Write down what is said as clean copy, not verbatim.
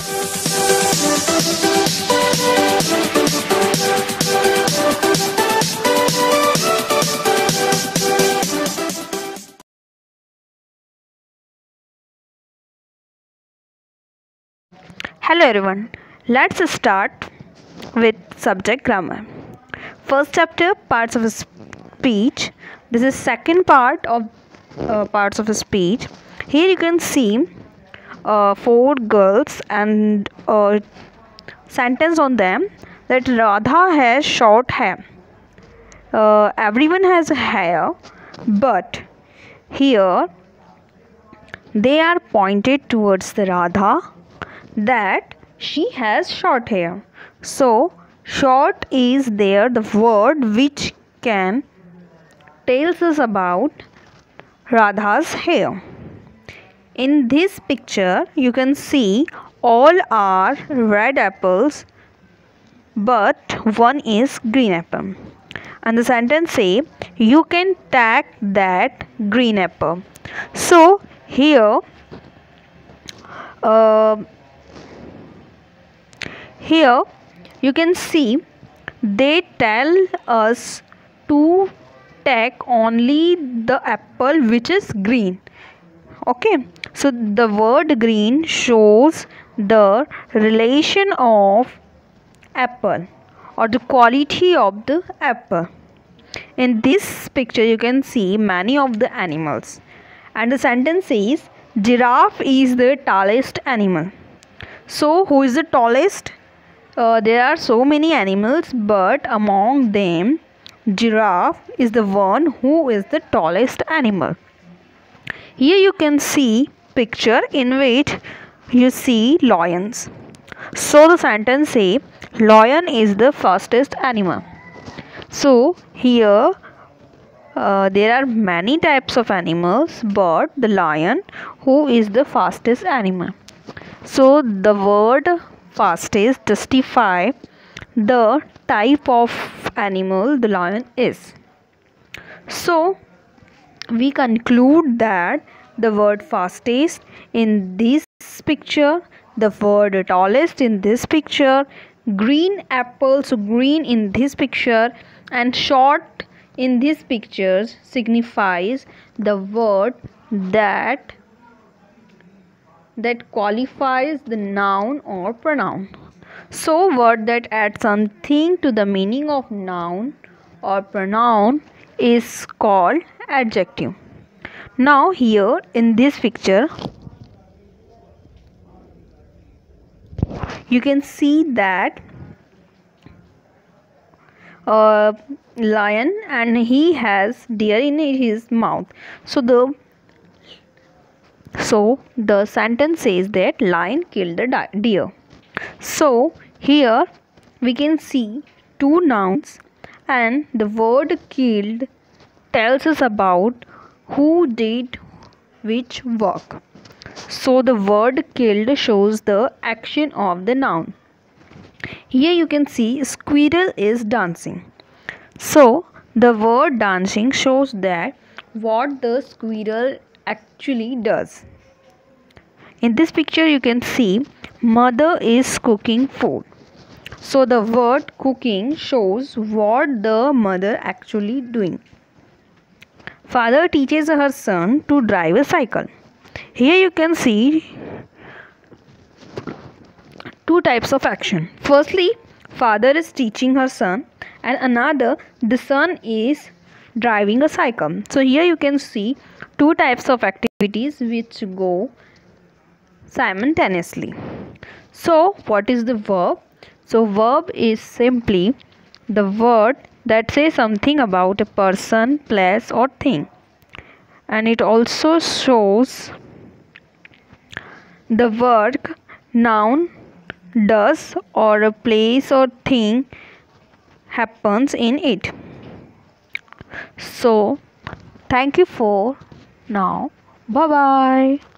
Hello everyone. Let's start with subject grammar. First chapter, parts of a speech. This is second part of parts of a speech. Here you can see four girls and a sentence on them that Radha has short hair. Everyone has hair, but here they are pointed towards the Radha that she has short hair. So short is there the word which can tells us about Radha's hair. In this picture you can see all are red apples but one is green apple. And the sentence say you can take that green apple. So here you can see they tell us to take only the apple which is green. Okay, so the word green shows the relation of apple or the quality of the apple. In this picture you can see many of the animals and the sentence says giraffe is the tallest animal. So who is the tallest? There are so many animals, but among them giraffe is the one who is the tallest animal. Here you can see picture in which you see lions. So the sentence say lion is the fastest animal. So here there are many types of animals, but the lion who is the fastest animal. So the word fastest justify the type of animal the lion is. So we conclude that the word fastest in this picture, the word tallest in this picture, green apple, so green in this picture, and short in these pictures signifies the word that qualifies the noun or pronoun. So word that adds something to the meaning of noun or pronoun is called adjective. Now here in this picture you can see that lion and he has deer in his mouth. So the sentence says that lion killed the deer. So here we can see two nouns and the word killed tells us about who did which work. So the word killed shows the action of the noun. Here you can see squirrel is dancing. So the word dancing shows that what the squirrel actually does. In this picture you can see mother is cooking food. So the word cooking shows what the mother actually doing. Father teaches her son to drive a cycle. Here you can see two types of action. Firstly, father is teaching her son, and another, the son is driving a cycle. So here you can see two types of activities which go simultaneously. So what is the verb? So verb is simply the word that says something about a person, place or thing, and it also shows the work noun does or a place or thing happens in it. So thank you for now. Bye bye.